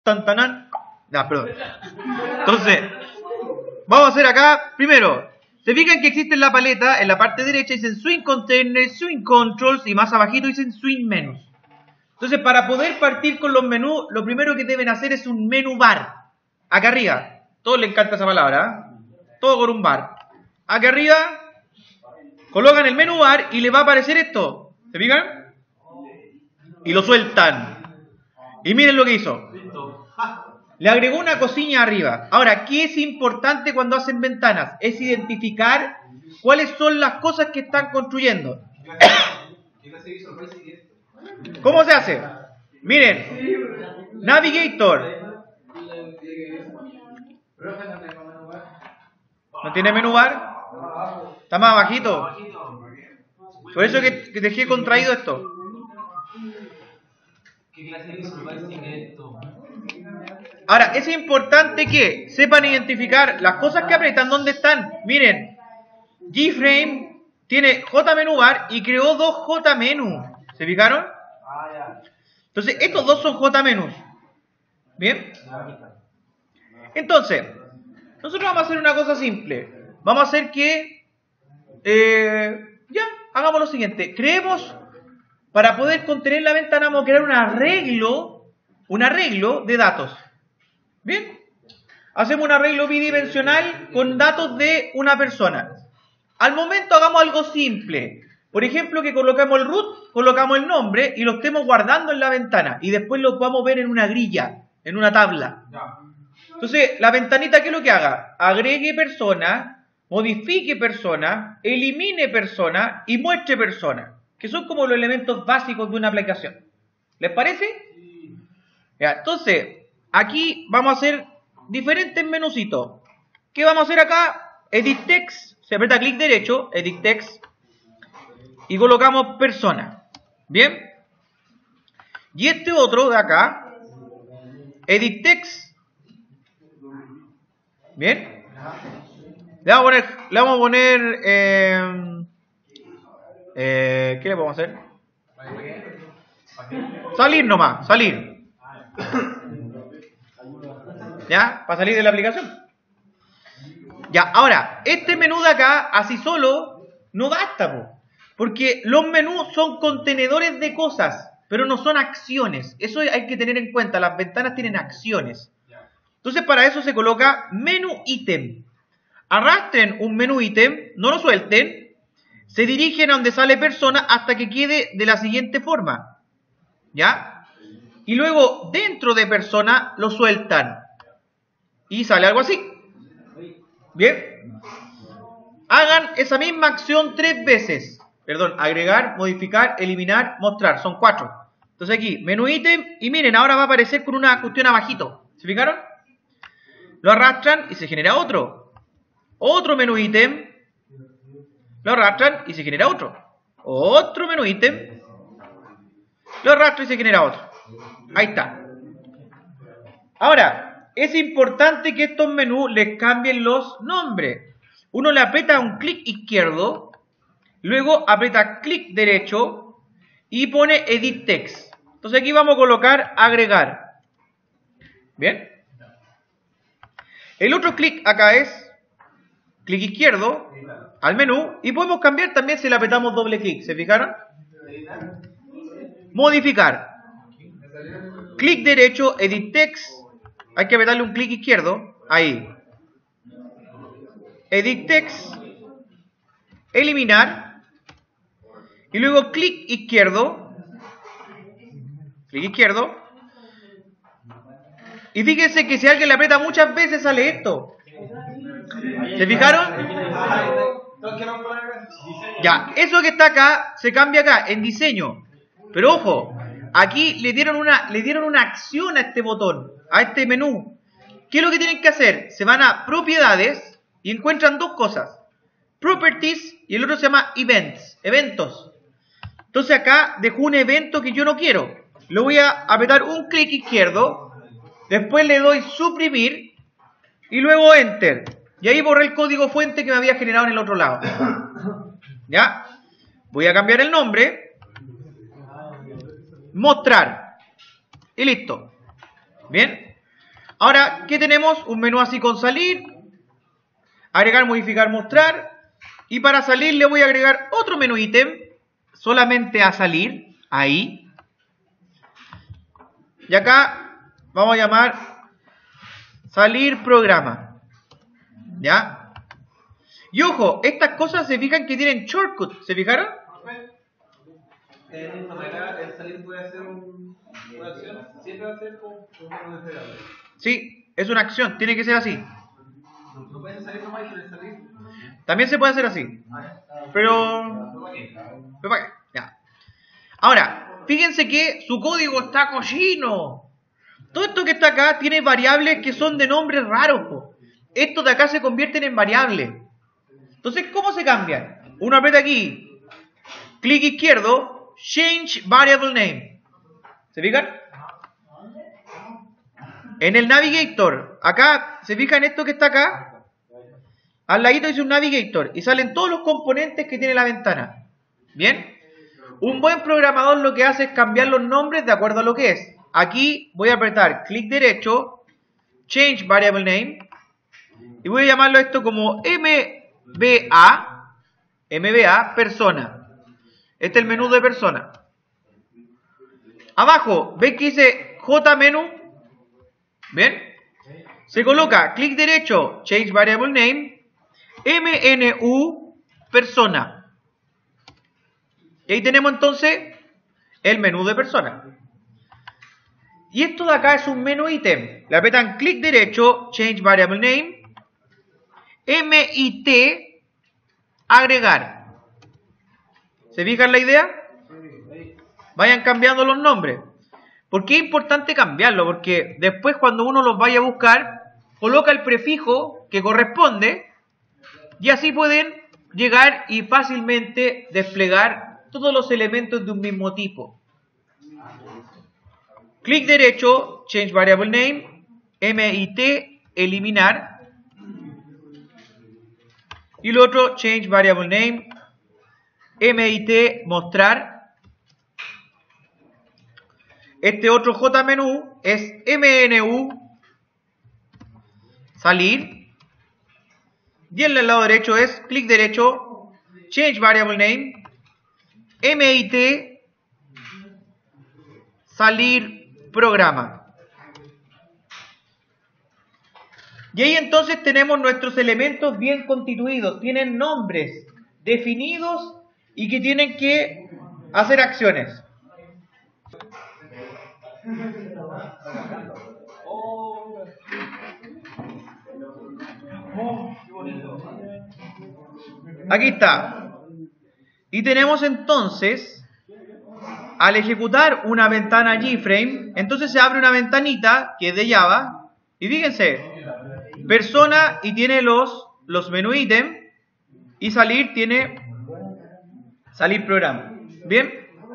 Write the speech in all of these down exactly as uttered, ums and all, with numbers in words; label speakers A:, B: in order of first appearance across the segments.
A: Tan, tanan. No, perdón. Entonces, vamos a hacer acá, primero, se fijan que existe en la paleta, en la parte derecha dicen Swing Containers, Swing Controls y más abajito dicen Swing Menus. Entonces, para poder partir con los menús, lo primero que deben hacer es un menú bar. Acá arriba, todos les encanta esa palabra, ¿eh? Todo con un bar. Acá arriba, colocan el menú bar y les va a aparecer esto. ¿Se fijan? Y lo sueltan. Y miren lo que hizo. Le agregó una cosilla arriba. Ahora, ¿qué es importante cuando hacen ventanas? Es identificar cuáles son las cosas que están construyendo. ¿Cómo se hace? Miren, Navigator. ¿No tiene menú bar? Está más bajito. Por eso que, que dejé contraído esto.
B: ¿Qué clase de visual tiene esto?
A: Ahora, es importante que sepan identificar las cosas que apretan, ¿dónde están? Miren, G-Frame tiene J-Menú Bar y creó dos J-Menú. ¿Se fijaron? Entonces, estos dos son J-Menús. ¿Bien? Entonces, nosotros vamos a hacer una cosa simple. Vamos a hacer que... Eh, ya, hagamos lo siguiente. Creemos, para poder contener la ventana, vamos a crear un arreglo, un arreglo de datos. ¿Bien? Hacemos un arreglo bidimensional con datos de una persona. Al momento hagamos algo simple. Por ejemplo, que colocamos el root, colocamos el nombre y lo estemos guardando en la ventana. Y después lo podamos ver en una grilla, en una tabla. Entonces, la ventanita, ¿qué es lo que haga? Agregue persona, modifique persona, elimine persona y muestre persona. Que son como los elementos básicos de una aplicación. ¿Les parece? Ya, entonces... Aquí vamos a hacer diferentes menucitos. ¿Qué vamos a hacer acá? Edit Text. Se aprieta clic derecho, Edit Text. Y colocamos persona. ¿Bien? Y este otro de acá, Edit Text. ¿Bien? Le vamos a poner, le vamos a poner eh, eh, ¿qué le podemos hacer? Salir nomás, salir. ¿Ya? Para salir de la aplicación. Ya, ahora, este menú de acá, así solo, no basta, po, porque los menús son contenedores de cosas, pero no son acciones. Eso hay que tener en cuenta, las ventanas tienen acciones. Entonces, para eso se coloca menú ítem. Arrastren un menú ítem, no lo suelten, se dirigen a donde sale persona hasta que quede de la siguiente forma. ¿Ya? Y luego, dentro de persona, lo sueltan. Y sale algo así. Bien. Hagan esa misma acción tres veces. Perdón, agregar, modificar, eliminar, mostrar. Son cuatro. Entonces aquí, menú ítem. Y miren, ahora va a aparecer con una cuestión abajito. ¿Se fijaron? Lo arrastran y se genera otro. Otro menú ítem. Lo arrastran y se genera otro. Otro menú ítem. Lo arrastran y se genera otro. Ahí está. Ahora... Es importante que estos menús les cambien los nombres. Uno le aprieta un clic izquierdo, luego aprieta clic derecho y pone Edit Text. Entonces aquí vamos a colocar agregar. ¿Bien? El otro clic acá es clic izquierdo al menú y podemos cambiar también si le apretamos doble clic. ¿Se fijaron? Modificar. Clic derecho, Edit Text. Hay que apretarle un clic izquierdo. Ahí. Edit Text. Eliminar. Y luego clic izquierdo. Clic izquierdo. Y fíjense que si alguien le aprieta muchas veces sale esto. ¿Se fijaron? Ya, eso que está acá se cambia acá en diseño. Pero ojo, aquí le dieron una, le dieron una acción a este botón, a este menú. ¿Qué es lo que tienen que hacer? Se van a propiedades y encuentran dos cosas. Properties y el otro se llama Events, eventos. Entonces acá dejo un evento que yo no quiero. Le voy a apretar un clic izquierdo, después le doy suprimir y luego enter. Y ahí borré el código fuente que me había generado en el otro lado. ¿Ya? Voy a cambiar el nombre. Mostrar. Y listo. Bien. Ahora, ¿qué tenemos? Un menú así con salir, agregar, modificar, mostrar. Y para salir le voy a agregar otro menú ítem, solamente a salir, ahí. Y acá vamos a llamar salir programa. ¿Ya? Y ojo, estas cosas se fijan que tienen shortcut, ¿se fijaron?
B: En esta manera, el salir puede hacer un, una acción, siempre va a ser con un despegador.
A: Sí, es una acción, tiene que ser así.
B: No, no pueden salir nomás y quieren salir.
A: También se puede hacer así. Pero... ¿Pero para qué? Ya. Ahora, fíjense que su código está cochino. Todo esto que está acá tiene variables que son de nombres raros, po. Estos de acá se convierten en variables. Entonces, ¿cómo se cambian? Uno aprieta aquí, clic izquierdo, Change Variable Name. ¿Se fijan? En el Navigator, acá, ¿se fijan esto que está acá? Al ladito dice un Navigator y salen todos los componentes que tiene la ventana. ¿Bien? Un buen programador lo que hace es cambiar los nombres de acuerdo a lo que es. Aquí voy a apretar clic derecho, Change Variable Name, y voy a llamarlo esto como M B A, M B A, persona. Este es el menú de persona. Abajo, ¿ves que dice J menú? ¿Bien? Se coloca clic derecho, Change Variable Name, M N U, persona. Y ahí tenemos entonces el menú de persona. Y esto de acá es un menú ítem. Le apretan clic derecho, Change Variable Name, M I T, agregar. ¿Se fijan la idea? Vayan cambiando los nombres. ¿Por qué es importante cambiarlo? Porque después cuando uno los vaya a buscar, coloca el prefijo que corresponde y así pueden llegar y fácilmente desplegar todos los elementos de un mismo tipo. Clic derecho, Change Variable Name, M I T, eliminar. Y lo otro, Change Variable Name, M I T, mostrar. Este otro J menú es M N U, salir. Y en el lado derecho es clic derecho, Change Variable Name, M I T, salir programa. Y ahí entonces tenemos nuestros elementos bien constituidos, tienen nombres definidos y que tienen que hacer acciones. Aquí está. Y tenemos entonces, al ejecutar una ventana JFrame, entonces se abre una ventanita que es de Java. Y fíjense, persona y tiene los, los menú ítem. Y salir tiene salir programa. ¿Bien?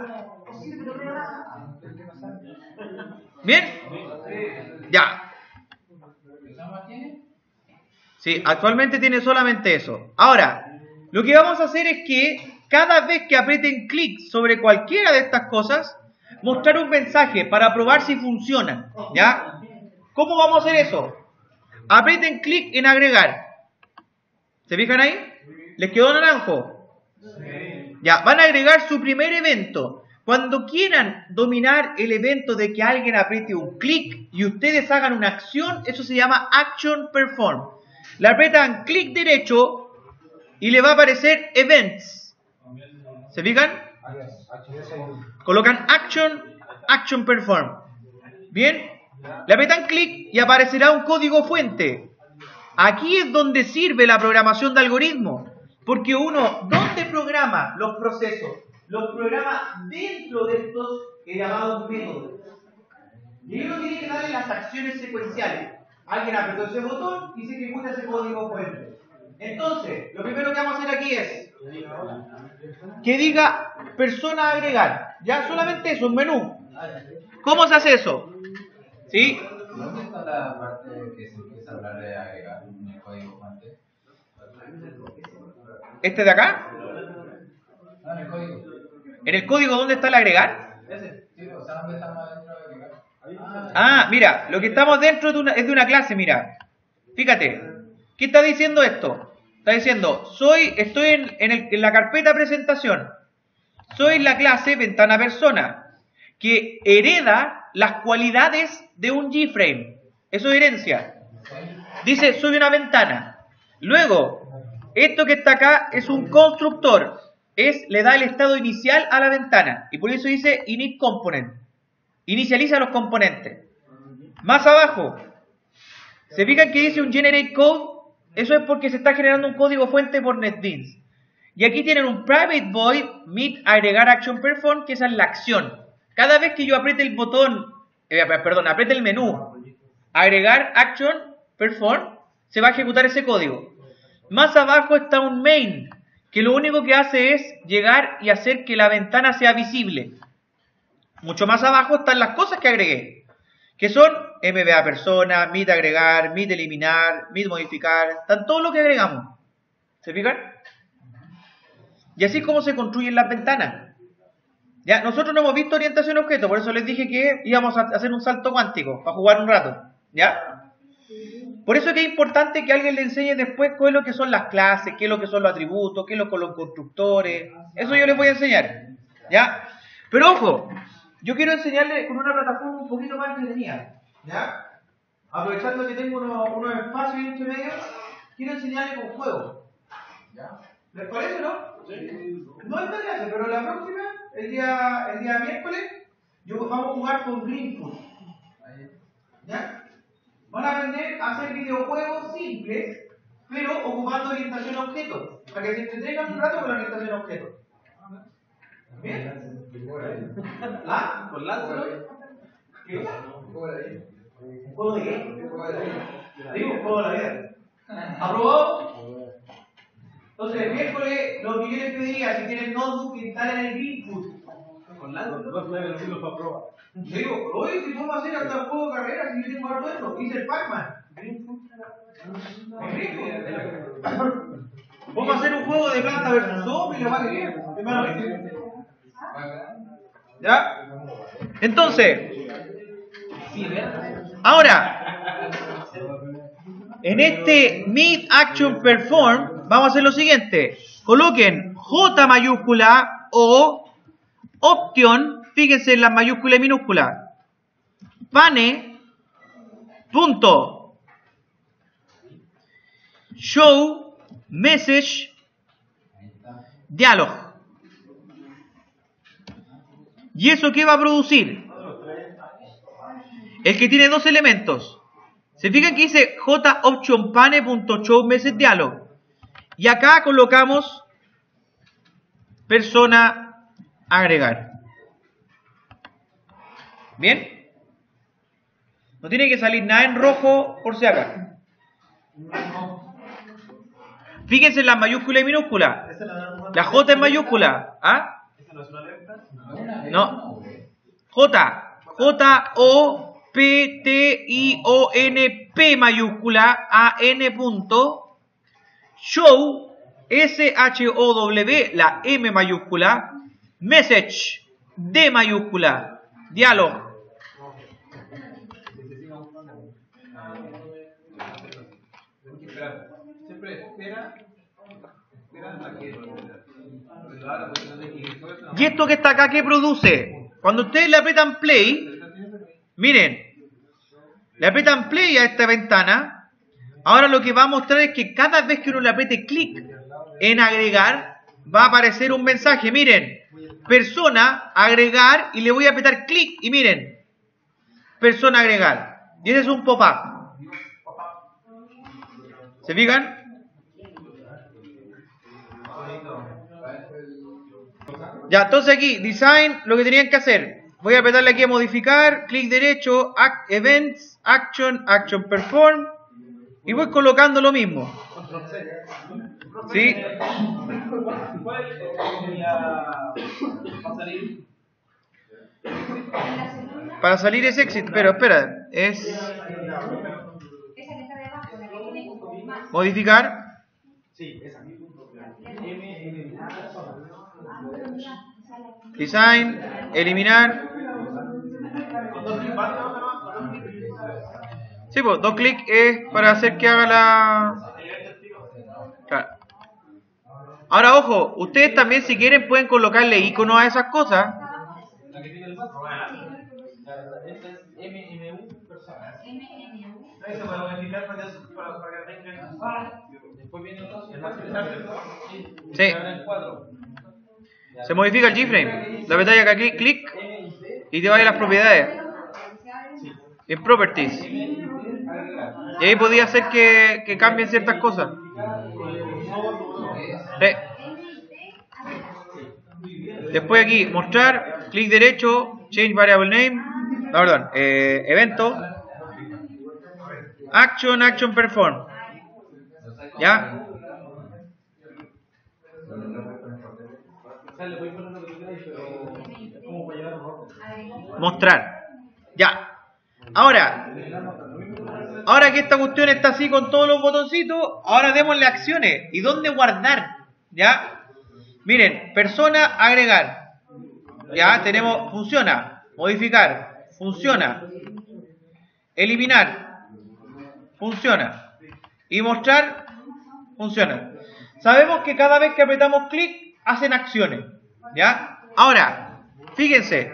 A: ¿Bien? Ya. Sí, actualmente tiene solamente eso. Ahora, lo que vamos a hacer es que cada vez que aprieten clic sobre cualquiera de estas cosas, mostrar un mensaje para probar si funcionan. ¿Ya? ¿Cómo vamos a hacer eso? Aprieten clic en agregar. ¿Se fijan ahí? ¿Les quedó naranjo? Ya, van a agregar su primer evento. Cuando quieran dominar el evento de que alguien apriete un clic y ustedes hagan una acción, eso se llama Action Perform. Le apretan clic derecho y le va a aparecer Events. ¿Se fijan? Colocan Action, Action Perform. ¿Bien? Le apretan clic y aparecerá un código fuente. Aquí es donde sirve la programación de algoritmos. Porque uno, ¿dónde programa los procesos? Los programa dentro de estos llamados métodos. Y uno tiene que darle las acciones secuenciales. Alguien apretó ese botón y se ejecuta ese código fuente. Entonces, lo primero que vamos a hacer aquí es que diga persona agregar. Ya solamente eso, un menú. ¿Cómo se hace eso? ¿Sí?
C: ¿Dónde está la parte que se empieza a hablar de agregar en el código fuente?
A: ¿Este de acá?
C: No, en el código.
A: ¿En el código dónde está el agregar?
C: Ese. Sí, o sea, ¿dónde estamos adentro de agregar?
A: Ah, mira, lo que estamos dentro de una, es de una clase, mira. Fíjate, ¿qué está diciendo esto? Está diciendo, soy, estoy en, en, el, en la carpeta presentación. Soy la clase ventana persona, que hereda las cualidades de un G-frame. Eso es herencia. Dice, soy una ventana. Luego, esto que está acá es un constructor. Es, le da el estado inicial a la ventana. Y por eso dice init component. Inicializa los componentes. Más abajo, ¿se fijan que dice un generate code? Eso es porque se está generando un código fuente por NetBeans. Y aquí tienen un private void meet agregar action perform, que esa es la acción. Cada vez que yo apriete el botón, eh, perdón, apriete el menú, agregar action perform, se va a ejecutar ese código. Más abajo está un main, que lo único que hace es llegar y hacer que la ventana sea visible. Mucho más abajo están las cosas que agregué, que son M V A persona, meet agregar, meet eliminar, meet modificar, están todo lo que agregamos. ¿Se fijan? Y así es como se construyen las ventanas. Ya, nosotros no hemos visto orientación a objeto, por eso les dije que íbamos a hacer un salto cuántico, para jugar un rato. ¿Ya? Por eso es que es importante que alguien le enseñe después qué es lo que son las clases, qué es lo que son los atributos, qué es lo que son los constructores. Eso yo les voy a enseñar. ¿Ya? Pero ojo, yo quiero enseñarles con una plataforma un poquito más entretenida. ¿Ya? Aprovechando que tengo unos, unos espacios entre medio, quiero enseñarles con juegos. ¿Ya? ¿Les parece, no? Sí. No esta clase, pero la próxima, el día, el día miércoles, yo, vamos a jugar con Greenfoot. ¿Ya? Van a aprender a hacer videojuegos simples, pero ocupando orientación a objetos, para que se entretengan un rato con la orientación a objetos. ¿Bien? ¿Ah? ¿Con Lázaro? ¿Qué? ¿Un juego de qué? ¿Un juego de qué? Digo, un juego de la vida. ¿Aprobado? Entonces, el miércoles, lo que yo les pediría, si tienen notebook, que instalen el Greenfoot. ¿Con Lázaro? Dos nueve los para probar. Digo, oye, si podemos hacer hasta el juego de carrera, si yo tengo harto eso, hice el Pac-Man. Greenfoot. Vamos a hacer un juego de planta versus zombie, lo más que quieran. ¿Ya? Entonces, ahora, en este Meet Action Perform, vamos a hacer lo siguiente. Coloquen J mayúscula o option, fíjense en las mayúsculas y minúsculas. Pane, punto, show, message, dialog. ¿Y eso qué va a producir? El que tiene dos elementos. ¿Se fijan que dice J option pane.show message dialog? Y acá colocamos persona agregar. ¿Bien? No tiene que salir nada en rojo por si acá. Fíjense en las mayúsculas y minúsculas. La J en mayúscula. ¿Ah? No. J. J O P T I O N P mayúscula A N punto. Show. S H O W. La M mayúscula. Message. D mayúscula. Diálogo.
B: Siempre espera. Espera a que.
A: ¿Y esto que está acá qué produce? Cuando ustedes le apretan play, miren, le apretan play a esta ventana, ahora lo que va a mostrar es que cada vez que uno le apriete clic en agregar, va a aparecer un mensaje, miren, persona, agregar, y le voy a apretar clic, y miren, persona, agregar, y ese es un pop-up. ¿Se fijan? Ya, entonces aquí, design, lo que tenían que hacer. Voy a apretarle aquí a modificar, clic derecho, act, events, action, action perform. Y voy colocando lo mismo. ¿Sí? Para salir es exit, pero espera, es modificar. Design, eliminar. Sí, pues dos clics es para hacer que haga la... Claro. Ahora, ojo, ustedes también si quieren pueden colocarle iconos a esas cosas. Sí. Se modifica el keyframe. La apretáis acá, clic, clic, y te va a ir a las propiedades. En Properties. Y ahí podía hacer que, que cambien ciertas cosas. Sí. Después aquí, mostrar, clic derecho, change variable name, no, perdón, eh, evento, action, action perform. ¿Ya? Mostrar. Ya. Ahora, ahora que esta cuestión está así con todos los botoncitos, ahora démosle acciones. ¿Y dónde guardar? ¿Ya? Miren, persona, agregar. Ya, tenemos, funciona. Modificar, funciona. Eliminar, funciona. Y mostrar, funciona. Sabemos que cada vez que apretamos clic, hacen acciones. ¿Ya? Ahora, fíjense.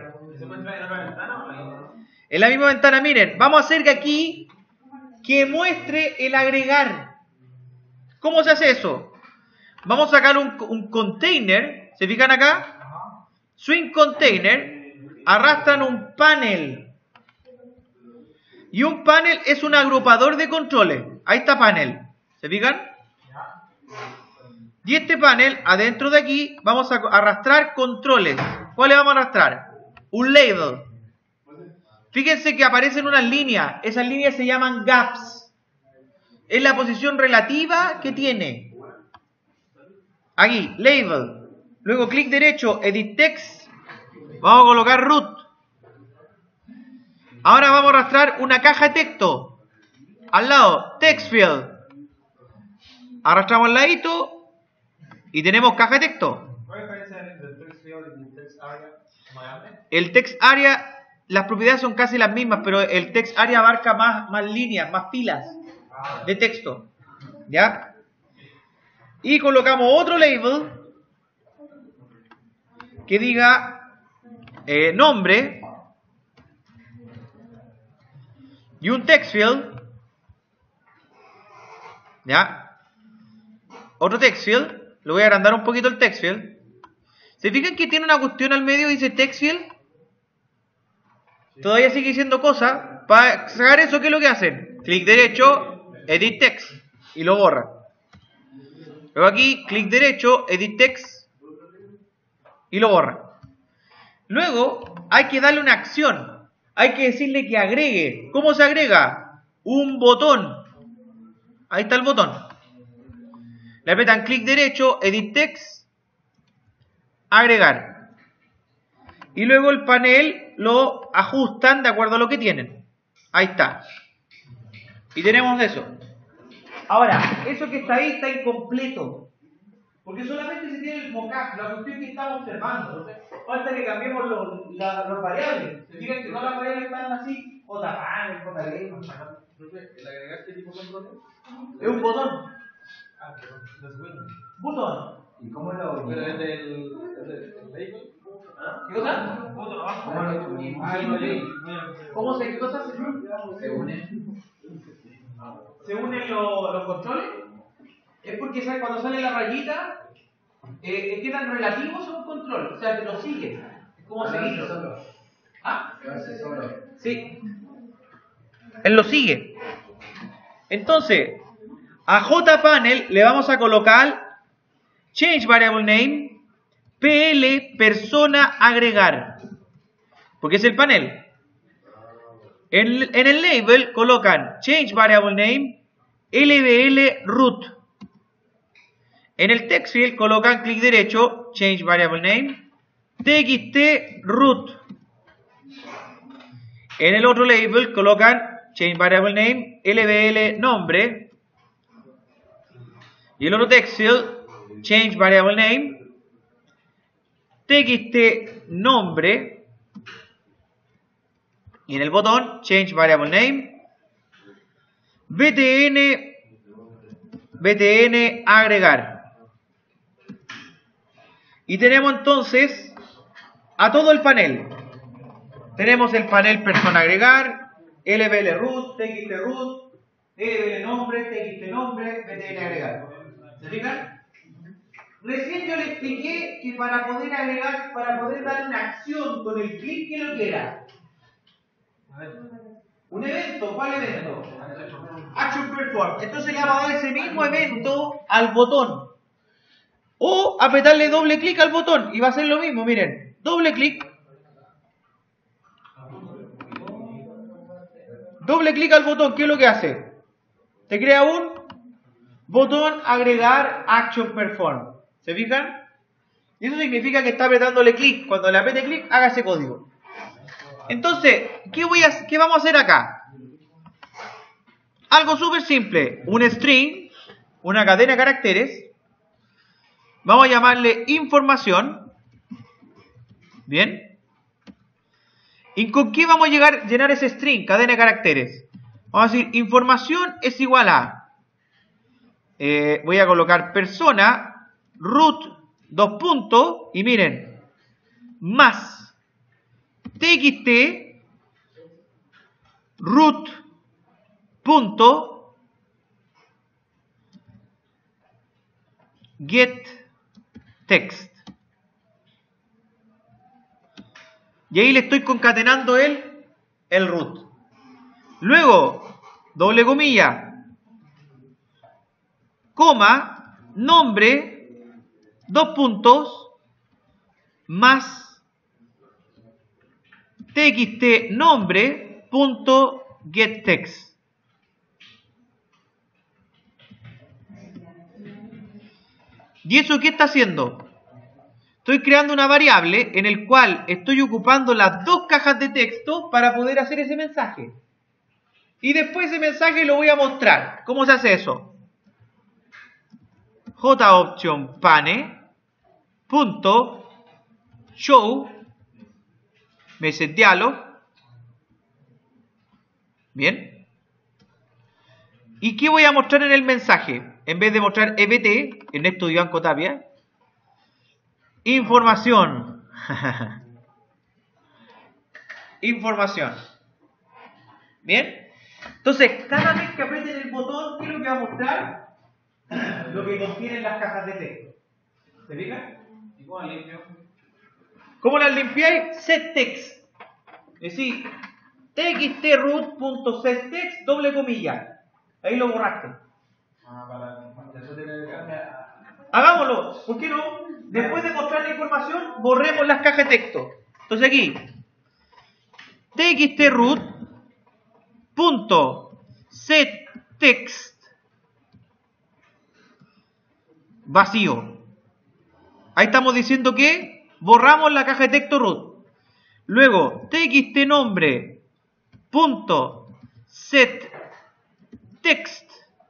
A: En la misma ventana, miren, vamos a hacer que aquí que muestre el agregar. ¿Cómo se hace eso? Vamos a sacar un, un container, ¿se fijan acá? Swing container, arrastran un panel. Y un panel es un agrupador de controles. Ahí está panel, ¿se fijan? Y este panel, adentro de aquí, vamos a arrastrar controles. ¿Cuáles vamos a arrastrar? Un label. Fíjense que aparecen unas líneas. Esas líneas se llaman gaps. Es la posición relativa que tiene. Aquí, label. Luego clic derecho, edit text. Vamos a colocar root. Ahora vamos a arrastrar una caja de texto. Al lado, text field. Arrastramos el ladito. Y tenemos caja de texto.
B: ¿Cuál es la diferencia entre el text field y el text area?
A: El text area, las propiedades son casi las mismas, pero el text area abarca más, más líneas, más filas de texto. ¿Ya? Y colocamos otro label que diga eh, nombre y un text field. ¿Ya? Otro text field. Lo voy a agrandar un poquito el text field. ¿Se fijan que tiene una cuestión al medio y dice text field? Todavía sigue diciendo cosas. Para sacar eso, ¿qué es lo que hacen? Clic derecho, edit text. Y lo borran. Luego aquí, clic derecho, edit text. Y lo borran. Luego, hay que darle una acción. Hay que decirle que agregue. ¿Cómo se agrega? Un botón. Ahí está el botón. Le apretan clic derecho, edit text, agregar. Y luego el panel lo ajustan de acuerdo a lo que tienen. Ahí está. Y tenemos eso. Ahora, eso que está ahí está incompleto. Porque solamente se tiene el mockup, la cuestión que estamos observando. Entonces, falta que cambiemos los, la, los variables. Se fijan que todas las variables están así, jpan, jl.
B: ¿El agregar qué tipo de control
A: Es un botón.
B: Ah, pero no es
A: Botón.
C: ¿Y cómo lo
B: Pero es del label.
A: ¿Qué cosa?
B: Botón abajo.
C: ¿Cómo lo unimos?
B: Ah, el label.
A: ¿Cómo se, qué cosa se,
C: ¿Se unen?
A: se unen los, los controles? Es porque ¿sabes? Cuando sale la rayita, eh, quedan relativos a un control. O sea, que lo sigue. Es como seguirlo.
C: Solo.
A: ¿Ah?
C: ¿Qué hace solo?
A: Sí. Él lo sigue. Entonces, a jpanel le vamos a colocar change variable name pl persona agregar. Porque es el panel. En, en el label colocan change variable name lbl root. En el text field colocan clic derecho, change variable name, txt root. En el otro label colocan change variable name, lbl nombre. Y el otro text field, change variable name, txt nombre. Y en el botón, change variable name, btn, btn agregar. Y tenemos entonces a todo el panel. Tenemos el panel persona agregar, lbl root, txt root, lbl nombre, txt nombre, btn agregar. ¿Se fijan? Recién yo le expliqué que para poder agregar, para poder dar una acción con el clic que lo quiera. Un evento, ¿cuál evento? Action perform. Entonces le vamos a dar ese mismo evento al botón. O apretarle doble clic al botón y va a ser lo mismo, miren. Doble clic. Doble clic al botón, ¿qué es lo que hace? Te crea un botón agregar action perform. ¿Se fijan? Y eso significa que está apretándole clic. Cuando le apriete clic, haga ese código. Entonces, ¿qué, voy a, ¿qué vamos a hacer acá? Algo súper simple. Un string, una cadena de caracteres. Vamos a llamarle información. Bien. ¿Y con qué vamos a llegar, llenar ese string, cadena de caracteres? Vamos a decir, información es igual a... Eh, voy a colocar persona... root, dos puntos, y miren, más txt root punto get text. Y ahí le estoy concatenando el, el root. Luego, doble comilla, coma, nombre, dos puntos, más txt nombre punto get text. ¿Y eso qué está haciendo? Estoy creando una variable en el cual estoy ocupando las dos cajas de texto para poder hacer ese mensaje. Y después ese mensaje lo voy a mostrar. ¿Cómo se hace eso? Joption pane punto show message dialog. Bien. ¿Y qué voy a mostrar en el mensaje? En vez de mostrar E B T, Ernesto Vivanco Tapia, información. Información. Bien. Entonces, cada vez que aprieten el botón, ¿qué es lo que va a mostrar? Lo que contienen las cajas de texto. ¿Se fijan?
B: ¿Y cómo limpio?
A: ¿Cómo las limpiáis? setText. Es decir, txtroot.setText, doble comilla. Ahí lo borraste.
B: Ah, para... Eso tiene que cambiar.
A: Hagámoslo. ¿Por qué no? Después de mostrar la información, borremos las cajas de texto. Entonces aquí, txtroot.setText vacío. Ahí estamos diciendo que borramos la caja de texto root. Luego, txtnombre.setText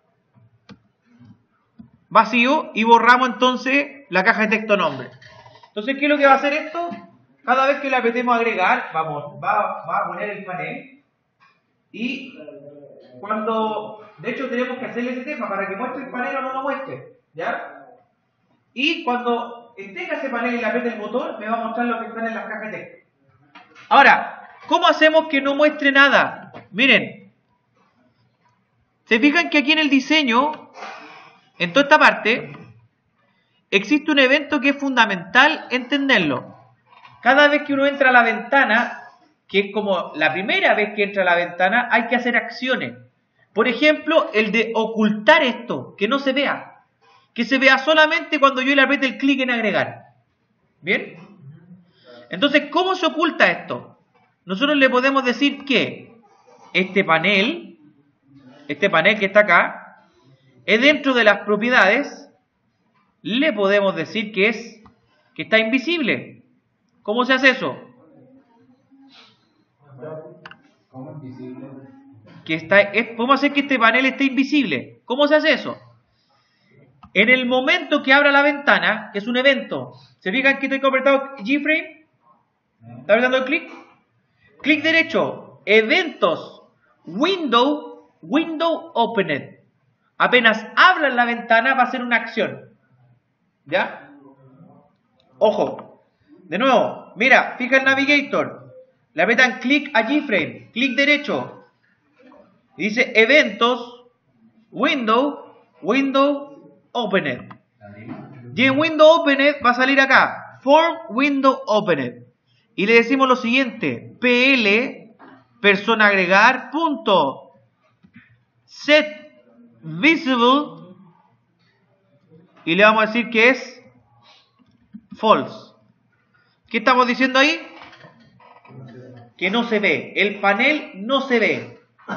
A: vacío y borramos entonces la caja de texto nombre. Entonces, ¿qué es lo que va a hacer esto? Cada vez que le apretemos agregar, vamos, va, va a poner el panel y cuando, de hecho tenemos que hacerle ese tema para que muestre el panel o no lo muestre, ¿ya? Y cuando tenga ese panel y le apriete el botón, me va a mostrar lo que está en las cajas de texto. Ahora, ¿cómo hacemos que no muestre nada? Miren, se fijan que aquí en el diseño, en toda esta parte, existe un evento que es fundamental entenderlo. Cada vez que uno entra a la ventana, que es como la primera vez que entra a la ventana, hay que hacer acciones. Por ejemplo, el de ocultar esto, que no se vea. Que se vea solamente cuando yo le apriete el clic en agregar. ¿Bien? Entonces, ¿cómo se oculta esto? Nosotros le podemos decir que este panel, este panel que está acá, es dentro de las propiedades, le podemos decir que es, que está invisible. ¿Cómo se hace eso?
C: ¿Cómo invisible?
A: Que está, es, podemos hacer que este panel esté invisible. ¿Cómo se hace eso? En el momento que abra la ventana, que es un evento, ¿se fijan que estoy apretado G-frame? ¿Está apretando el clic? Clic derecho, eventos, window, window opened. Apenas abra la ventana va a ser una acción. ¿Ya? Ojo. De nuevo, mira, fija el navigator. Le apretan clic a keyframe, clic derecho. Y dice eventos, window, window opened. Y en window opened va a salir acá, form window opened. Y le decimos lo siguiente, pl persona agregar punto set visible y le vamos a decir que es false. ¿Qué estamos diciendo ahí? Que no se ve, el panel no se ve.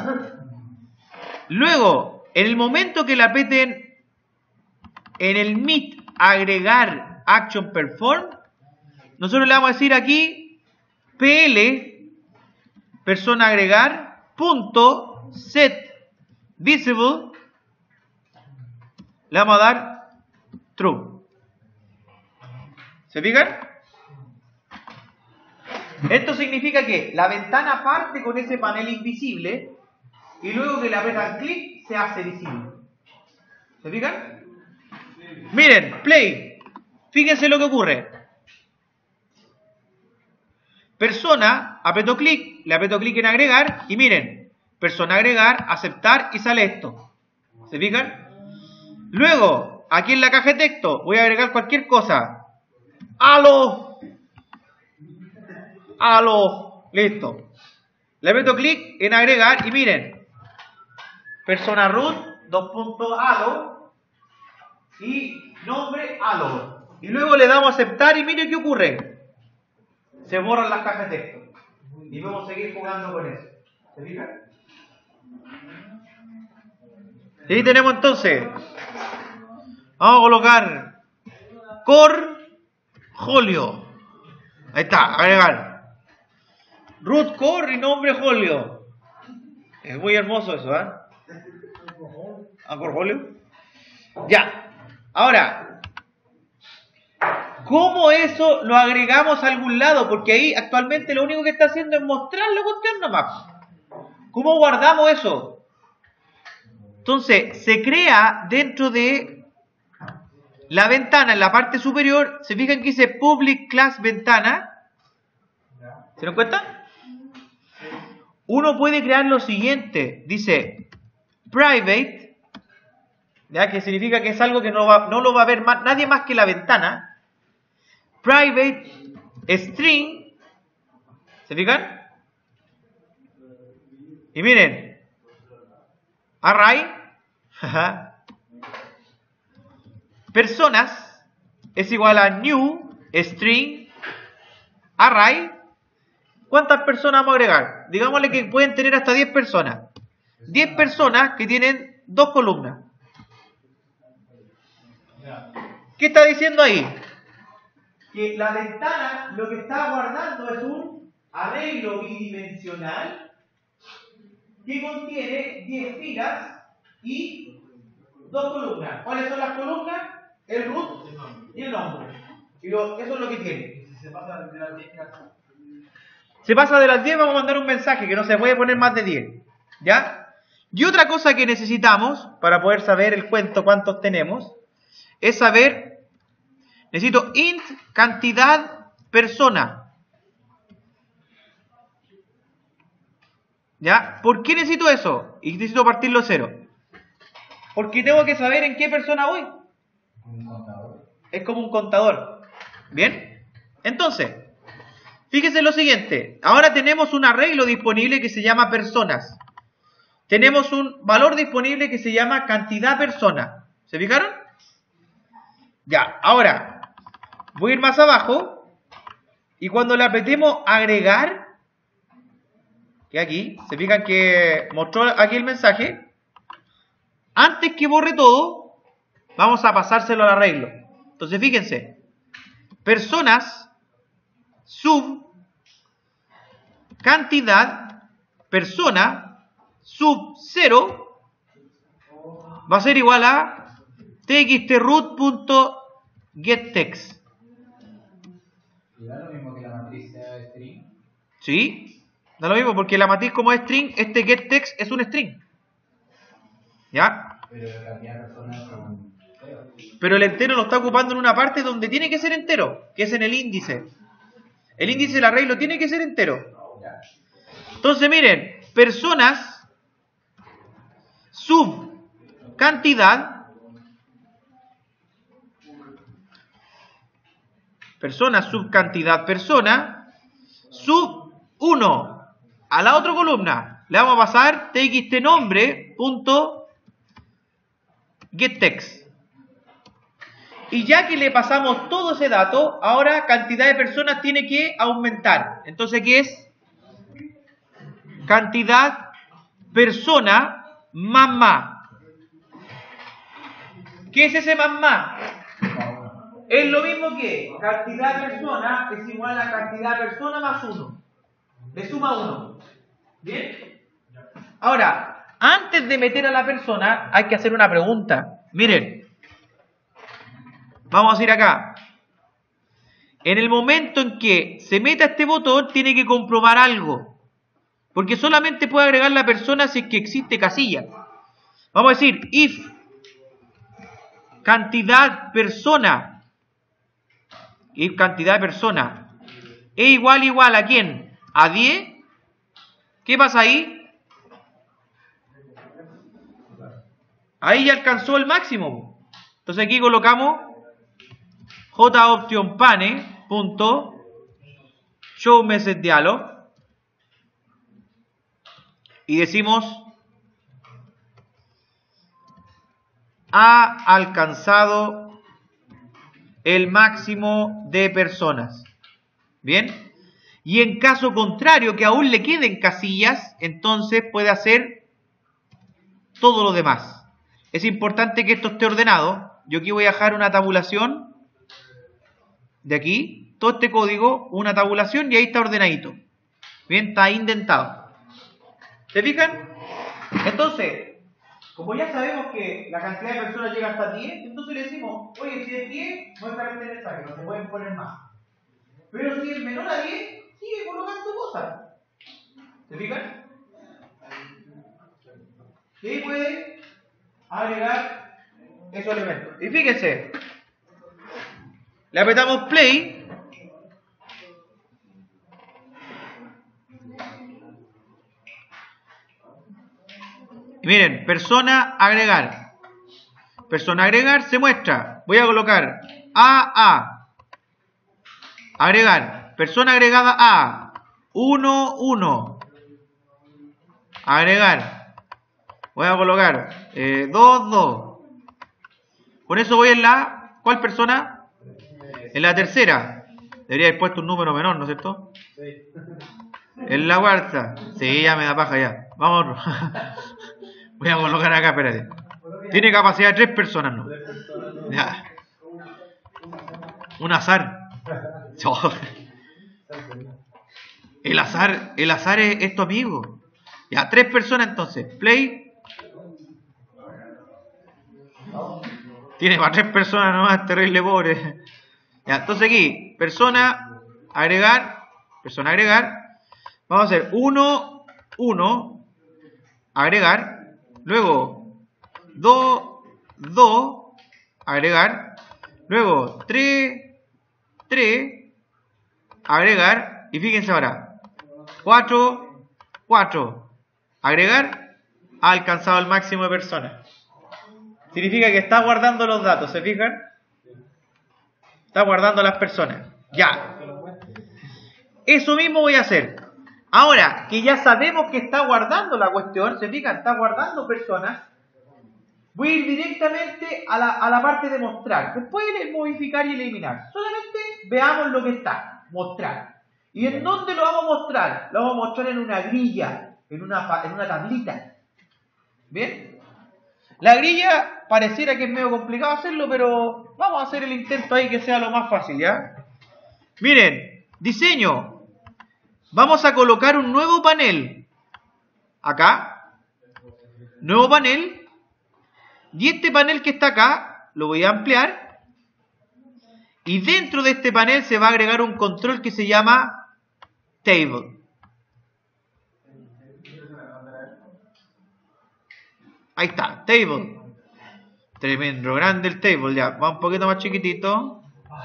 A: Luego, en el momento que le aprieten en el Meet agregar action perform, nosotros le vamos a decir aquí pl persona agregar punto set visible, le vamos a dar true. ¿Se fijan? Esto significa que la ventana parte con ese panel invisible y luego que le apretan clic se hace visible. ¿Se fijan? Miren, play. Fíjense lo que ocurre. Persona, aprieto clic, le aprieto clic en agregar y miren, persona agregar, aceptar y sale esto. ¿Se fijan? Luego, aquí en la caja de texto voy a agregar cualquier cosa. ¡Aló! ¡Aló! Listo. Le aprieto clic en agregar y miren, persona root, dos puntos aló y nombre aló. Y luego le damos a aceptar y miren qué ocurre. Se borran las cajas de texto. Y vamos a seguir jugando con eso. ¿Se fijan? Y ahí tenemos entonces. Vamos a colocar Cor Jolio. Ahí está, agregar. Root Core y nombre Jolio. Es muy hermoso eso, ¿eh? ¿A Cor Jolio? Ya. Ahora, ¿cómo eso lo agregamos a algún lado? Porque ahí actualmente lo único que está haciendo es mostrar la cuestión nomás. ¿Cómo guardamos eso? Entonces, se crea dentro de la ventana, en la parte superior, se fijan que dice Public Class Ventana. ¿Se dan cuenta? Uno puede crear lo siguiente. Dice Private, ¿ya? Que significa que es algo que no, va, no lo va a ver más, nadie más que la ventana. Private string, ¿se fijan? Y miren, array, personas es igual a new string array. ¿Cuántas personas vamos a agregar? Digámosle que pueden tener hasta diez personas. diez personas que tienen dos columnas. ¿Qué está diciendo ahí? Que la ventana lo que está guardando es un arreglo bidimensional que contiene diez filas y dos columnas. ¿Cuáles son las columnas? El root y el nombre. Y lo, eso es lo que tiene.
B: Si se pasa de las diez,
A: Se pasa de las diez, vamos a mandar un mensaje que no se puede poner más de diez. ¿Ya? Y otra cosa que necesitamos para poder saber el cuento cuántos tenemos es saber. Necesito int cantidad persona. ¿Ya? ¿Por qué necesito eso? Y necesito partirlo cero. Porque tengo que saber en qué persona voy.
C: Un contador.
A: Es como un contador. ¿Bien? Entonces, fíjense lo siguiente. Ahora tenemos un arreglo disponible que se llama personas. Tenemos un valor disponible que se llama cantidad persona. ¿Se fijaron? Ya, ahora voy a ir más abajo y cuando le apretemos agregar, que aquí, se fijan que mostró aquí el mensaje, antes que borre todo, vamos a pasárselo al arreglo. Entonces fíjense, personas, sub, cantidad, persona, sub cero, va a ser igual a txtroot.getText.
C: ¿Y da lo mismo que la matriz sea string?
A: ¿Sí? Da lo mismo porque la matriz como es string, este getText es un string. ¿Ya?
C: Pero la cantidad de personas son enteros.
A: Pero el entero lo está ocupando en una parte donde tiene que ser entero, que es en el índice. El índice del array lo tiene que ser entero.
C: Ya.
A: Entonces, miren, personas, sub cantidad, personas, sub cantidad, persona, sub uno. A la otra columna le vamos a pasar txtnombre punto getText. Y ya que le pasamos todo ese dato, ahora cantidad de personas tiene que aumentar. Entonces, ¿qué es? Cantidad persona más más. ¿Qué es ese más más? Es lo mismo que cantidad persona es igual a cantidad persona más uno. Le suma uno. ¿Bien? Ahora, antes de meter a la persona, hay que hacer una pregunta. Miren. Vamos a ir acá. En el momento en que se meta este botón, tiene que comprobar algo. Porque solamente puede agregar la persona si es que existe casilla. Vamos a decir, if cantidad persona, if cantidad persona, es igual igual a ¿quién? A diez. ¿Qué pasa ahí? Ahí ya alcanzó el máximo. Entonces aquí colocamos joptionpane punto show message dialog y decimos ha alcanzado el máximo de personas. Bien, y en caso contrario que aún le queden casillas, entonces puede hacer todo lo demás. Es importante que esto esté ordenado. Yo aquí voy a dejar una tabulación de aquí, todo este código, una tabulación y ahí está ordenadito. Bien, está indentado. ¿Se fijan? Entonces, como ya sabemos que la cantidad de personas llega hasta diez, entonces le decimos, oye, si es diez, muestra este mensaje, no se pueden poner más. Pero si es menor a diez, sigue colocando cosas. ¿Se fijan? Y ahí puede agregar esos elementos. Y fíjense, le apretamos play y miren, persona agregar. Persona agregar se muestra. Voy a colocar A A. Agregar. Persona agregada A. uno uno. Agregar. Voy a colocar eh, dos dos. Con eso voy en la... ¿Cuál persona? En la tercera. Debería haber puesto un número menor, ¿no es cierto?
B: Sí.
A: En la cuarta. Sí, ya me da paja ya. Vamos. Voy a colocar acá, espérate. Tiene capacidad de tres personas, ¿no? Ya. Un azar. El azar, el azar es, es tu amigo. Ya, tres personas entonces. Play. Tiene para tres personas nomás, terrible pobre. Ya, entonces aquí, persona, agregar, persona agregar. Vamos a hacer uno, uno, agregar. Luego, dos, dos, agregar. Luego, tres, tres, agregar. Y fíjense ahora, cuatro, cuatro, agregar. Ha alcanzado el máximo de personas. Significa que está guardando los datos, ¿se fijan? Está guardando las personas. Ya. Eso mismo voy a hacer. Ahora, que ya sabemos que está guardando la cuestión, ¿se fijan? Está guardando personas. Voy a ir directamente a la, a la parte de mostrar. Después de modificar y eliminar. Solamente veamos lo que está. Mostrar. ¿Y en dónde lo vamos a mostrar? Lo vamos a mostrar en una grilla. En una, en una tablita. ¿Bien? La grilla pareciera que es medio complicado hacerlo, pero vamos a hacer el intento ahí que sea lo más fácil, ¿ya? Miren, diseño. Vamos a colocar un nuevo panel. Acá. Nuevo panel. Y este panel que está acá, lo voy a ampliar. Y dentro de este panel se va a agregar un control que se llama Table. Ahí está, table. Tremendo, grande el table, ya. Va un poquito más chiquitito.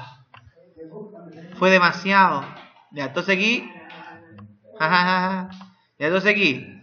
A: Fue demasiado. Ya, entonces aquí. Ya, entonces aquí.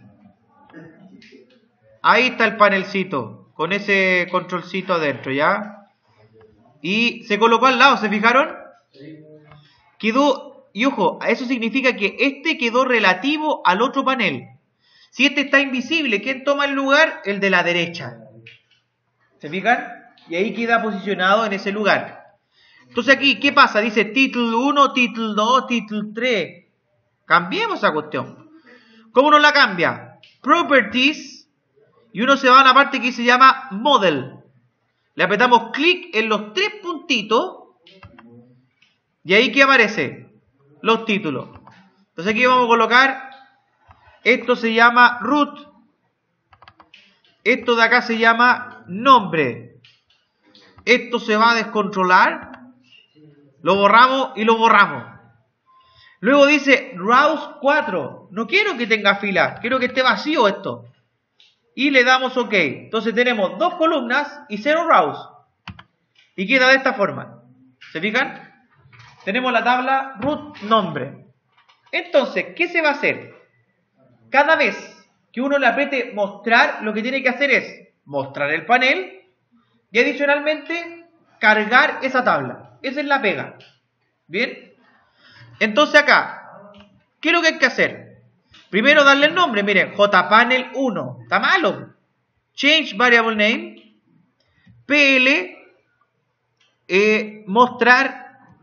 A: Ahí está el panelcito. Con ese controlcito adentro, ¿ya? Y se colocó al lado, ¿se fijaron? Quedó. Y ojo, eso significa que este quedó relativo al otro panel. Si este está invisible, ¿quién toma el lugar? El de la derecha. ¿Se fijan? Y ahí queda posicionado en ese lugar. Entonces aquí, ¿qué pasa? Dice título uno, título dos, título tres. Cambiemos esa cuestión. ¿Cómo nos la cambia? Properties. Y uno se va a una parte que se llama Model. Le apretamos clic en los tres puntitos. Y ahí ¿qué aparece? Los títulos. Entonces aquí vamos a colocar. Esto se llama root. Esto de acá se llama nombre. Esto se va a descontrolar. Lo borramos y lo borramos. Luego dice rows cuatro. No quiero que tenga fila. Quiero que esté vacío esto. Y le damos OK. Entonces tenemos dos columnas y cero rows. Y queda de esta forma. ¿Se fijan? Tenemos la tabla root nombre. Entonces, ¿qué se va a hacer? Cada vez que uno le apriete mostrar, lo que tiene que hacer es mostrar el panel y adicionalmente cargar esa tabla. Esa es la pega. ¿Bien? Entonces acá, ¿qué es lo que hay que hacer? Primero darle el nombre. Miren, jpanel uno. Está malo. Change variable name. Pl. Eh, mostrar.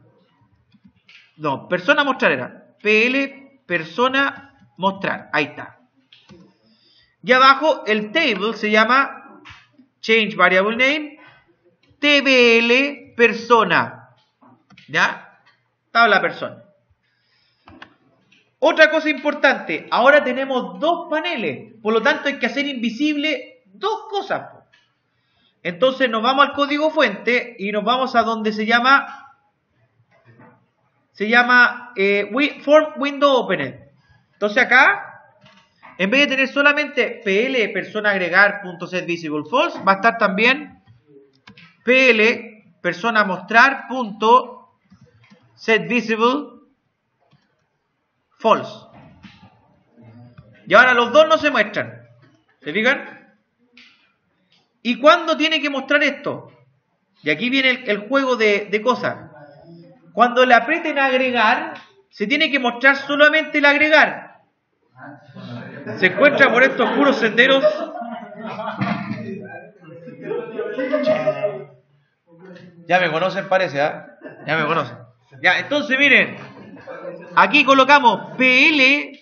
A: No, persona mostrar era. Pl. Persona mostrar. Ahí está. Y abajo el table se llama change variable name. Tbl persona. ¿Ya? Tabla persona. Otra cosa importante, ahora tenemos dos paneles, por lo tanto hay que hacer invisible dos cosas. Entonces nos vamos al código fuente y nos vamos a donde se llama, se llama eh, form window opener. Entonces acá, en vez de tener solamente pl persona agregar punto set visible false, va a estar también pl persona mostrar punto set visible false. Y ahora los dos no se muestran. ¿Se fijan? ¿Y cuándo tiene que mostrar esto? Y aquí viene el, el juego de, de cosas. Cuando le aprieten a agregar, se tiene que mostrar solamente el agregar. Se encuentra por estos oscuros senderos. Ya me conocen, parece, ¿ah? ¿eh? Ya me conocen. Ya, entonces miren. Aquí colocamos pl,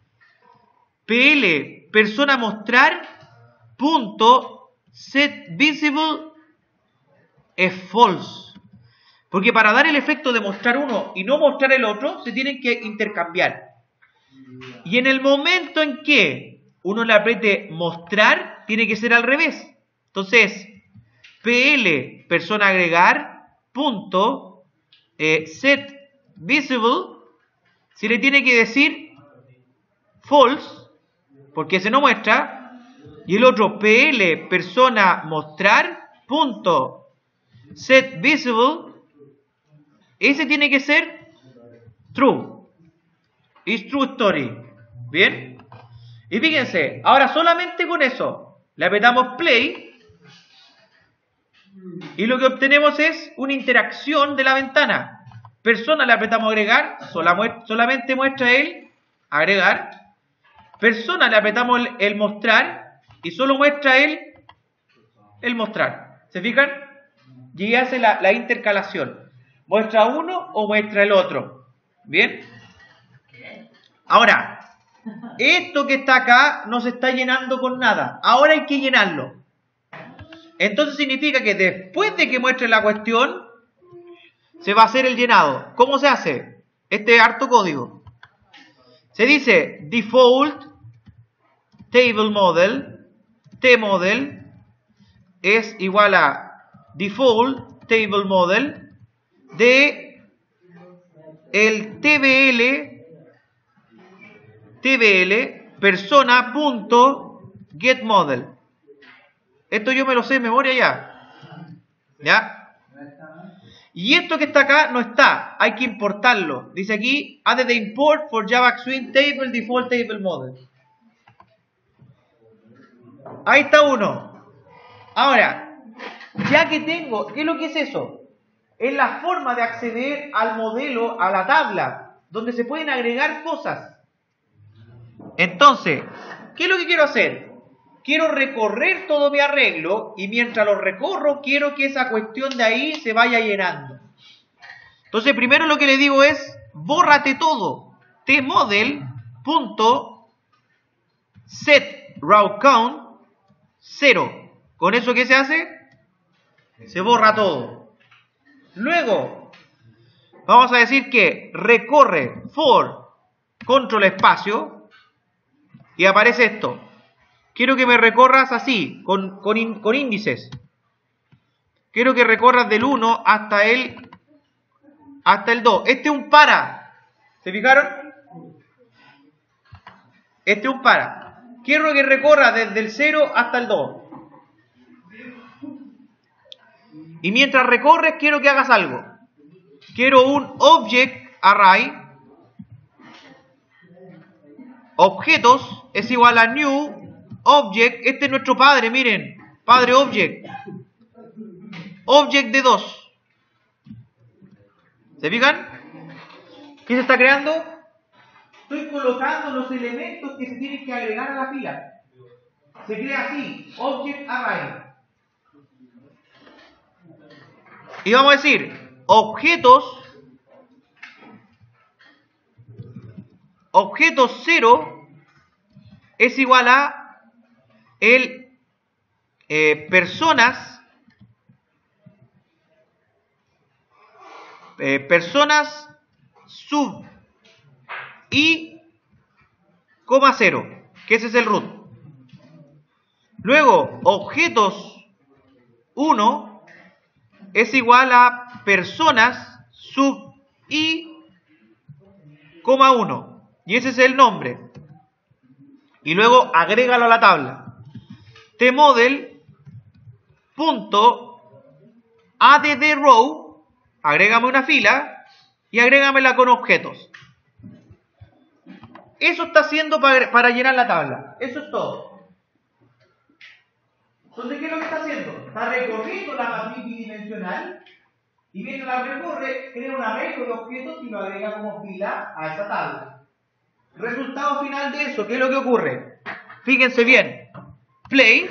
A: pl, persona mostrar, punto, set visible es false. Porque para dar el efecto de mostrar uno y no mostrar el otro, se tienen que intercambiar. Y en el momento en que uno le apriete mostrar, tiene que ser al revés. Entonces, pl, persona agregar, punto, eh, set visible, si le tiene que decir false, porque ese no muestra, y el otro pl persona mostrar punto set visible, ese tiene que ser true. Is true story. ¿Bien? Y fíjense, ahora solamente con eso le apretamos play y lo que obtenemos es una interacción de la ventana. Persona le apretamos agregar, sola, solamente muestra el agregar. Persona le apretamos el, el mostrar y solo muestra el, el mostrar. ¿Se fijan? Y hace la, la intercalación. Muestra uno o muestra el otro. ¿Bien? Ahora, esto que está acá no se está llenando con nada. Ahora hay que llenarlo. Entonces significa que después de que muestre la cuestión, se va a hacer el llenado. ¿Cómo se hace? Este es harto código. Se dice default table model, tmodel es igual a default table model de el tbl tbl persona punto get model. Esto yo me lo sé de memoria ya. ¿Ya? Y esto que está acá no está. Hay que importarlo. Dice aquí, add the import for Java Swing Table Default Table Model. Ahí está uno. Ahora, ya que tengo, ¿qué es lo que es eso? Es la forma de acceder al modelo, a la tabla, donde se pueden agregar cosas. Entonces, ¿qué es lo que quiero hacer? Quiero recorrer todo mi arreglo y mientras lo recorro, quiero que esa cuestión de ahí se vaya llenando. Entonces, primero lo que le digo es, bórrate todo. tmodel.set row count cero. ¿Con eso qué se hace? Se borra todo. Luego, vamos a decir que recorre for control espacio y aparece esto. Quiero que me recorras así, con, con, in, con índices. Quiero que recorras del uno hasta el, hasta el dos. Este es un para. ¿Se fijaron? Este es un para. Quiero que recorra desde el cero hasta el dos. Y mientras recorres, quiero que hagas algo. Quiero un object array. Objetos es igual a new object. Este es nuestro padre, miren. Padre object. Object de dos. ¿Se fijan? ¿Qué se está creando? Estoy colocando los elementos que se tienen que agregar a la fila. Se crea así. Object array. Y vamos a decir, objetos, objetos cero es igual a el eh, personas, eh, personas sub i, coma cero, que ese es el root. Luego, objetos uno es igual a personas sub i, coma uno. Y ese es el nombre. Y luego agrégalo a la tabla. tmodel punto add the row, agrégame una fila y agrégamela con objetos. Eso está haciendo para, para llenar la tabla. Eso es todo. Entonces, ¿qué es lo que está haciendo? Está recorriendo la matriz bidimensional y mientras la recorre, crea un arreglo de objetos y lo agrega como fila a esa tabla. Resultado final de eso, ¿qué es lo que ocurre? Fíjense bien. Play.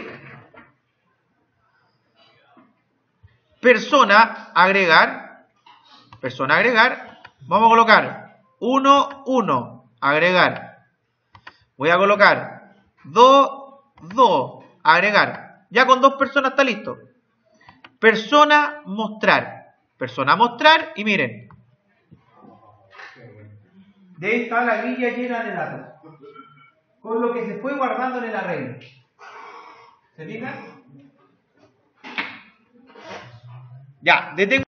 A: Persona, agregar. Persona, agregar. Vamos a colocar uno, uno, agregar. Voy a colocar dos, dos, agregar. Ya con dos personas está listo. Persona, mostrar. Persona, mostrar. Y miren. De ahí está la grilla llena de datos. Con lo que se fue guardando en el arreglo. ¿Se fijan? Ya, detengo.